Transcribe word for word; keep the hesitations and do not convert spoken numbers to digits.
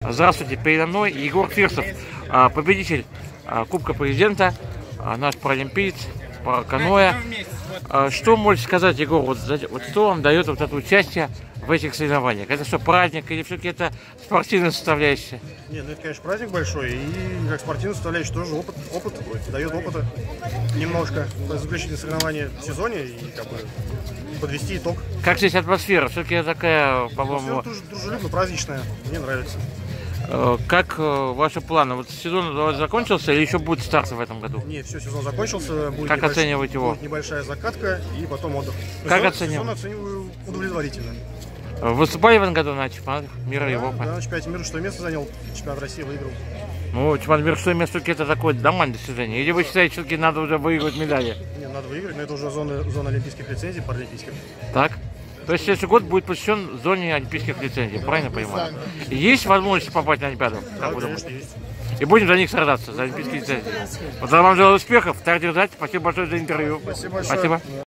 Здравствуйте, передо мной Егор Фирсов, победитель Кубка Президента, наш паралимпиец по каноэ. Что можете сказать, Егор, вот, вот что вам дает вот это участие в этих соревнованиях? Это что, праздник или все-таки это спортивная составляющая? Нет, ну это, конечно, праздник большой, и как спортивная составляющая тоже опыт, опыт дает опыта немножко. Заключительные соревнования в сезоне и как бы подвести итог. Как здесь атмосфера? Все-таки такая, по-моему... Атмосфера тоже дружелюбно, праздничная, мне нравится. Как ваши планы? Вот сезон закончился или еще будет старт в этом году? Нет, все, сезон закончился. Будет как небольш... оцениваете его? Будет небольшая закатка и потом отдых. Как сезон, оцениваете? Сезон оцениваю удовлетворительно. Выступали в этом году на чемпионатах мира и Европы? Да, на чемпионате мира что место занял, чемпионат России выиграл. Ну, чемпионат мира что место, это такое домашнее достижение? Или вы считаете, что надо уже выигрывать медали? Нет, надо выиграть, но это уже зона, зона олимпийских лицензий, паралимпийских. Так? То есть следующий год будет посвящен зоне олимпийских лицензий, правильно понимаю? Есть возможность попасть на Олимпиаду? Да, конечно, есть. И будем за них сражаться, за олимпийские лицензии. Вот вам желаю успехов, так держать. Спасибо большое за интервью. Спасибо большое. Спасибо.